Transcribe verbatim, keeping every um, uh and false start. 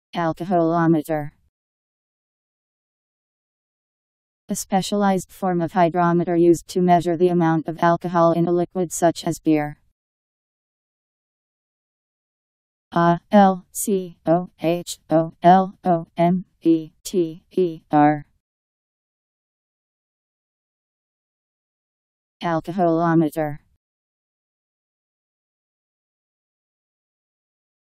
Alcoholometer. A specialized form of hydrometer used to measure the amount of alcohol in a liquid such as beer. A L C O H O L O M E T E R. Alcoholometer.